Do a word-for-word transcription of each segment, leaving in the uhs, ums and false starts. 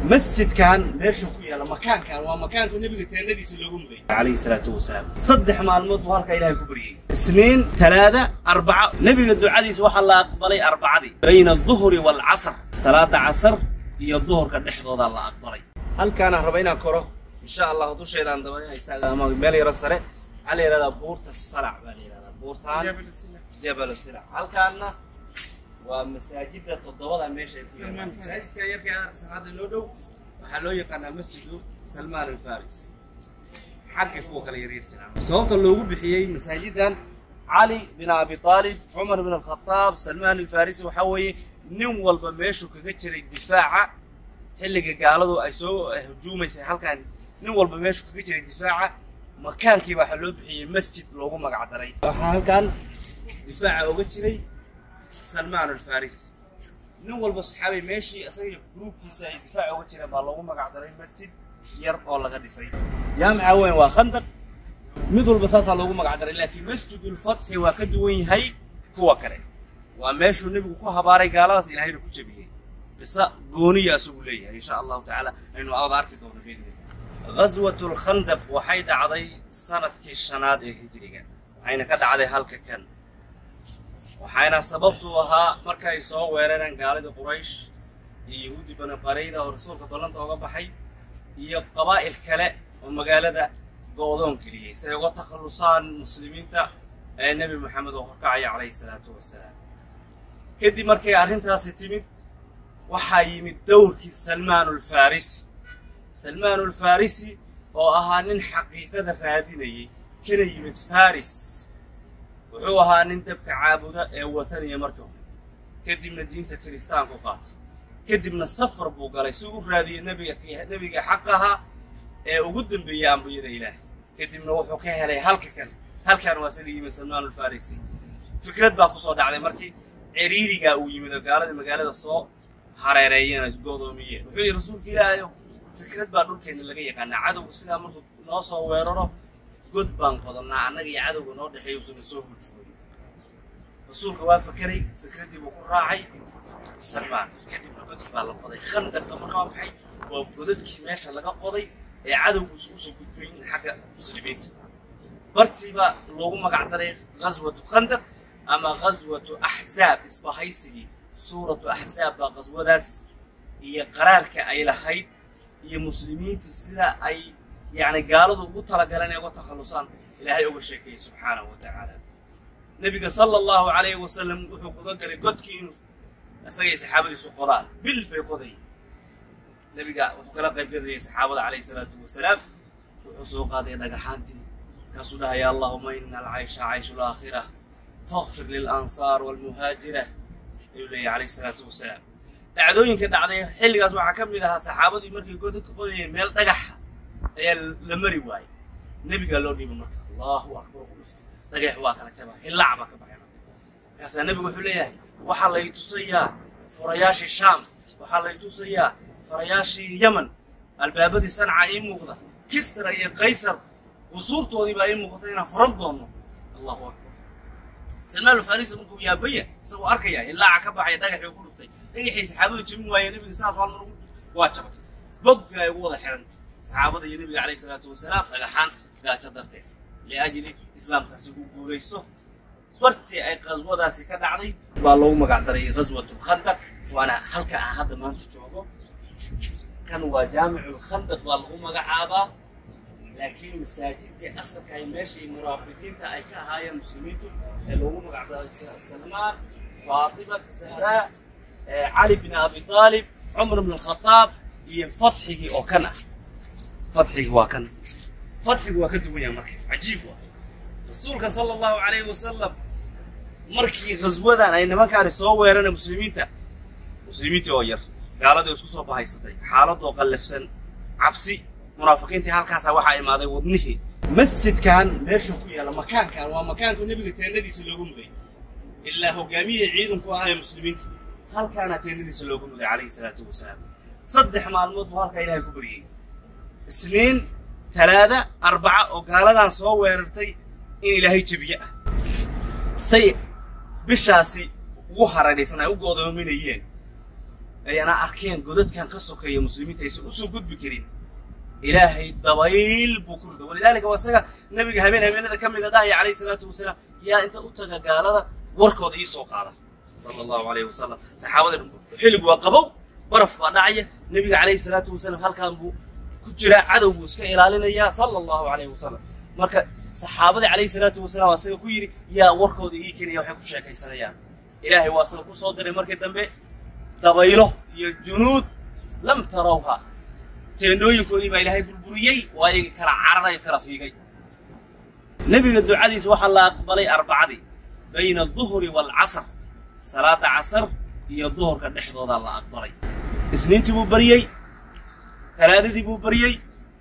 مسجد كان ليش كويا لما كان كان ومكان كنا بيجي النبي سلوكم ذي عليه الصلاة والسلام صدح مع الموت وهالك إلهي كبري اثنين ثلاثة أربعة نبي الدعاء دي سواء الله أقبلي أربعة دي بين الظهر والعصر صلاة عصر هي الظهر كان يحضر الله أقبلي هل كان ربنا كره إن شاء الله دوش إلى عند بني إسحاق ما بالي رسله على إلى بورت الصلع بالي إلى بورتان جبل السلع جبل السلع هل كان ومساجد التضوض ماشي يصير مساجد كان يرجع سعد اللودو وحلو يقنا مسجد سلمان الفارس حق فوق اليرير جناب صوت اللي بحيي مساجدان علي بن ابي طالب عمر بن الخطاب سلمان الفارسي وحوي نم والبا ميشو كغا جيري دفاعا xilliga gaaladu ay soo hujuumaysay halkan nin walba meeshu kaga jiray difaaca makaankii waxa loo bixiyay masjid loogu magac daray waxa halkan difaaca uga jiray Salman al-Farisi nin walba saxaabay meeshii asaga groupkiisa ay difaaca uga jireen baa loogu magac daray masjid yar oo laga dhisay jaamica weyn waa khandaq mid walba saasa loogu magac daray laakiin masjidul fath waa ka duwan yahay kuwa kale waa meeshu nabigu ku habaaray gaaladaas ilaahayna ku jabiyay بس قونية سؤولية إن شاء الله تعالى إنه أقدر كده بإذن الله. غزوة الخندق وحيد عضي سنة كشناد هجرية. حين كده عضي هالك كان. وحين سببتها مركز سو ويرنا قالد قريش يهودي بن قريدة ورسول كطلنت وقب حي يقبائل كلاء ومقالة قوضون كليه سيقول تخلصان مسلمين تا النبي محمد وحكاية عليه الصلاة والسلام. كدي مركز أرهنتها ستمد waxaa yimid dowrkii Salman al-Farisi Salman al-Farisi oo ahaa nin xaqiiqada raadinayay kana yimid Faris wuxuu ahaa nin dabka caabuda ee wataniya markaa kadibna diinta kiristaanka qaatay kadibna safar buu galay si uu raadiyay nabiga nabiga xaqaha ee ugu dambeeyay ambiyada Ilaahay kadibna wuxuu ka helay halka kan halkan waa sidii yimid Salman al-Farisi fikrad baa ku soo dhacday markii ciriiriga uu yimid gaalada magaalada soo hareerayeen isgoodoomiye wuxuu rasuulka Ilaahay fikrad baa dhulkeena laga yaqaan cadawga sida markuu noo soo weeraro god baan qodnaa anaga iyo cadawga noo dhaxeeyo soo soo hurjooy rasuulka waa fakaray fikradii uu ku raacay Salman kadib godkii baa la qoday khandaq markaa waxay waa godadkii meesha laga qoday ee cadawgu isku soo gudbeen xagga muslimiinta bartiba loogu magac daray ghazwatu khandaq ama ghazwatu ahzab isbahaysi سورة أحزاب غزوداس هي قرارك أي لحيد هي مسلمين تسلا أي يعني قالوا وقتلا قالنا يقول تخلصان إلهي أول شيء سبحانه وتعالى نبي صلى الله عليه وسلم وحق ذكر قد كينو أسرع سحابة سقراء بالبيقضي نبي قال وحق لقى بقضي سحابة عليه الصلاة والسلام وحسوق هذه نجحانتي كسودها يا اللهم إن العيش عيش الآخرة فاغفر للأنصار والمهاجرة يقول عليه الصلاة والسلام. أعدوين كده عليه حل جزء حكم لها صحابة يمرك يقول كبدي ميل نجح هي لمري واي. النبي قال له دي بمرك الله أكبر قلت نجح واكل كبا اللعبة كبا يا سيد النبي يقول لي وحلا يتصيا فرياش الشام وحلا يتصيا فرياش اليمن الباب دي صنعاء إيه مقدة كسر يا قيصر وصورته دي بقى إيه مقدة فرضهم الله أكبر. سلمان الفارسي منكم يا بيا سووا أركيا إلا عكبة حيا دقح يقول فتي دقح صحابة جميع ويا نبي صلى الله عليه وسلم واجبت بقى يقول حرن صحابة النبي عليه الصلاة والسلام دقحان لا تقدرتين لأجل إسلام كسبوا بوليسه برتي أي غزوة داسي كذا علي بالله ما قدر غزوة الخندق وأنا حلقة هذا ما تجوبه كان وجامع الخندق بالله ما قعابه لكن مساجد أصل كان ماشي مرابطين تأي كهاي المسلمين اللي هم قاعد سلمان فاطمة الزهراء علي بن أبي طالب عمر بن الخطاب يفتحه أو كنا فتحه وكان فتحه وكده ويا مركي عجيب رسولك صلى الله عليه وسلم مركي غزوة أينما كان يسوي ويرنا مسلمين تا مسلمين توير قالوا ده يسقط بهاي ستي حالته قلف سن عبسي منافقين تهال كاسة واحد ما ذي وضنيه مسجد كان ليش كويا لما كان كان ومكان كنا نبي تندي سلوكهم ذي إلا هو جميع عيدهم كأهل المسلمين هل كانت تندي سلوكهم ذي عليه الصلاة والسلام صدح مع الموت وهالك إلهي كبري سنين ثلاثة أربعة وقال لنا صورتي إن إلهي تبيع سيء بشاسي وحرة سنة وقوضوا من أيين ayana arkeen godadkan ka sokeeyo muslimiinta aysan u soo gudbi karin ilaahay dabayl buu ku riday walidaalika wasaga nabiga habeen habeenada ka mid ah alayhi salaatu wasalaam yaa inta u taga gaalada warkooda ii soo qaada sallallahu alayhi wasallam saxaabada xilligu waa qabow baraf baa dhacaya nabiga alayhi salaatu wasalaam halkaan buu ku jira cadow buu iska ilaalinaya sallallahu alayhi wasallam marka saxaabada alayhi salaatu wasalaam wasaga ku yiri yaa warkooda ii keenaya waxay ku sheekaysanayaan ilaahay waa soo ku soo diray markii dambe dabaylo iyo junuud lam tarawha teendooyinkoodii baa ilaahay burburiyey waa ayaga kala cararay kala fiigay nabiga ducadiisa waxaa la aqbalay arbacadii bayna duhri walcasr salaada casr iyo duhurka dhexdooda la aqbalay isniintii buu bariyey talaadadii buu bariyey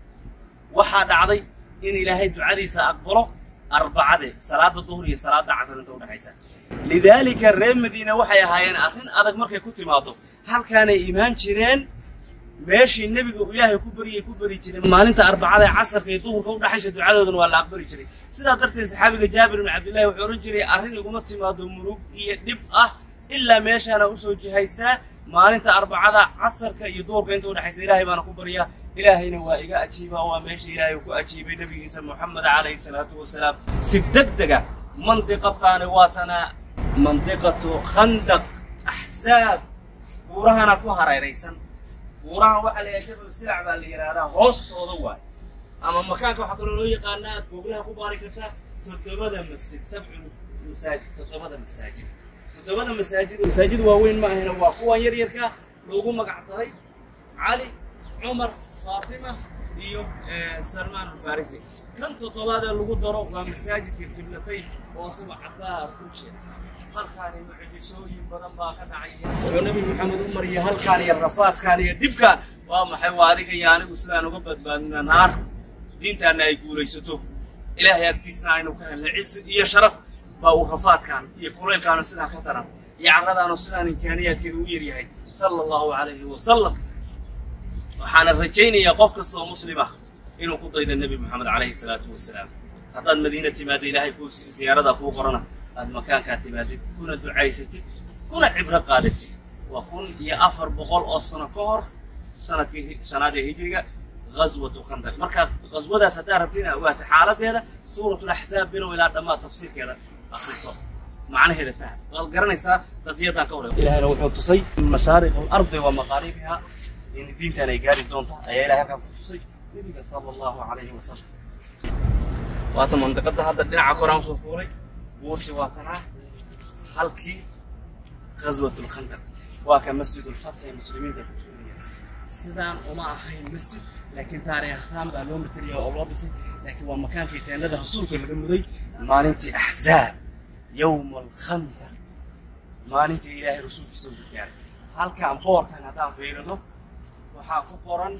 waxaa dhacday in ilaahay ducadiisa aqbalo arbacadii salaada duhur iyo salaada casr inta u dhaxaysa lidaalika reer madiina waxay ahaayeen arrin adag markay ku timaado halkaanay imaan jireen meeshii nabiga ilaahay ku bariyay ku bari jiray maalinta arbacada casarka iyo duhurka u dhaxaysa ducadoodana waa la aqbali jiray sidaa darteed saxaabiga jaabir ibn cabdillah wuxuu oran jiray arrin iguma timaado murug iyo dhib ah ilaa meeshaana u soo jihaystaa maalinta arbacada casarka iyo duhurka inta u dhaxaysa ilaahay baana ku bariyaa ilaahayna waa iga ajiibaa waa meesha ilaahay ku ajiibay nabigiisa muxamed calayhi salaatu wasalaam si degdega mandiqadaani waatana mandiqatu khandaq axsaab buurahana ku hareeraysan buurahan waxaa la yidhaha jabal silac baa la yidhaahdaa hoostooda waay ama makaanka waxaa kaloo loo yaqaanaa googlaha ku baari kartaa toddobada masjid sabcu masaajid toddobada masaajid toddobada masaajid masaajid waaweyn ma ahina waa kuwan yar yarka loogu magac daray cali cumar faatima iyo salmaan alfarisi kan toddobaad ee lagu daro waa masaajidka qiblatayn oo isagu cabaar ku jira halkaani mucjisooyin badan baa ka dhacaya oo nabi maxamed u mariyay halkaan iyo rafaadkaan iyo dhibka waa maxay waa adiga iyo anigu sidaan uga badbaadina naar diintaana ay guulaysato ilaahay agtiisna aynu ka helnay cis iyo sharaf baa uu rafaadkaan iyo kuleylkaanu sidaan ka daran iyo carradaanu sidaan imkaaniyaadkeedu u yaryahay sala allahu calayhi wasalam waxaana rajaynayaa qof kastoo muslim ah inuu ku daydo nebi maxamed calayhi salaatu wasalaam haddaad madiina timaado ilaahay kuu siyaarada kuu qorana aad makaankaa timaadid kuna ducaysatid kuna cibro qaadatid waa kun iyo afar boqol oo sano ka hor sanadkii shanaad ee hijriga ghaswatu khandaq markaad ghaswadaas haddaad rabtid inaad ogaato xaaladeeda suuratul axsaab bilow ilaa dhammaad tafsiirkeeda akhriso macnaheeda faham waad garanaysaa qadiyadaan ka wareeg ilaahayna wuxuu tusay mashaariq alardi wa maqaaribiha in diintan ay gaari doonto ayaa ilahay halkaa ku tusay nabiga sala allahu calayhi wasalam waata mandiqada hadda dhinaca koraan soo fuulay buurti waatanaa halkii ghaswatu lkhandaq waa ka masjidu lfatxi ee muslimiinta ku tukanaya sidaan uma ahayn masjid laakiin taariikh ahaan baa loo mateliya oo loo dhisay laakiin waa makaankii teennada rasuulka laga muday maalintii axzaab yowma alkhandaq maalintii ilaahay rasuulkiisa ugu gaaray halkaan boorkan haddaan fiirino waxaa ku qoran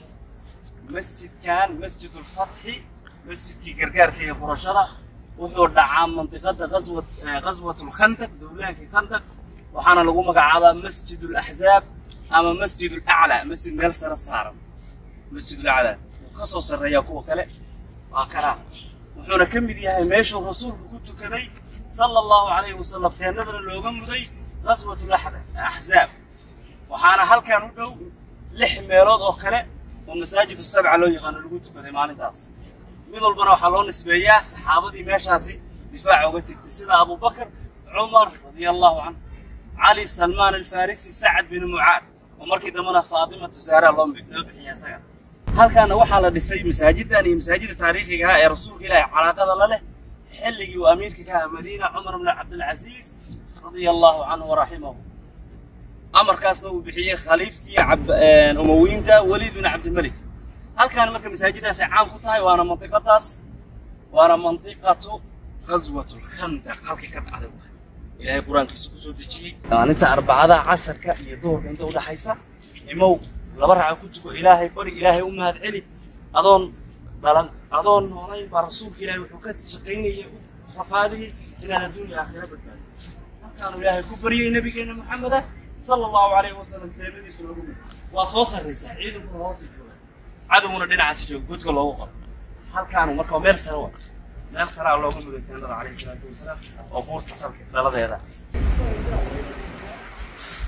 masjidkan masjidu lfatxi masjidkii gargaarka iyo furashada wuxuu dhacaa mandiqada ghaswat ghaswatu lkhandaq dowlaankii khandaq waxaana lagu magacaabaa masjid alaxzaab ama masjid alaclaa masjid meel sare saaran masjid alaclaa wuu ka soo sarreeyaa kuwa kale waa kanaa wuxuuna ka mid yahay meeshuu rasuulku ku tukaday sala allahu calayhi wasalam teennadana looga muday ghaswatu axzaab waxaana halkan u dhow lix meelood oo kale oo masaajid sabca loo yaqaano lagu tukaday maalintaas mid walbana waxaa loo nisbeeyaa saxaabadii meeshaasi difaaca uga jirtay sida abubakr cumar radia allahu canhu cali salmaan alfarisi sacad bin mucaad oo markii dambena faatimatu zahra loo loo bixiya isaga halkaana waxaa la dhisay masaajidan iyo masaajida taariikhiga ah ee rasuulka ilaahay calaaqada la leh xilligii uu amiirka ka ahaa madiina cumar bn cabdilcaziiz radia allahu canhu waraximahu amarkaasna uu bixiyey khaliifkii umawiyiinta waliid bin cabdilmalik halkaan marka masaajidaas ay caan ku tahay waana mandiqadaas waana mandiqatu ghaswatu lkhandaq halkii ka dhacday waay ilaahay qur-aankiisa ku soo dejiyey maalinta arbacada casarka iyo duhurka inta u dhaxaysa imow laba raaca ku tuko ilaahay bari ilaahay u mahad celi adoon dhalan adoon noolayn baa rasuulka ilaahay wuxuu ka shaqaynayay rafaadiyey inaad adduunya aakhira badbaado halkaanu ilaahay ku baryey nabigeena maxameda sala allahu calayhi wasalam teennadiisu lagu mid waa soo sarraysaa ciidankuna hoos jooga cadowguna dhinacaas jooga godka loogu qoro halkaanu marka waa meel sare wa meel saraa looga muday teennada calayhi salaatu wasalaam oo buurta salka dhaladeeda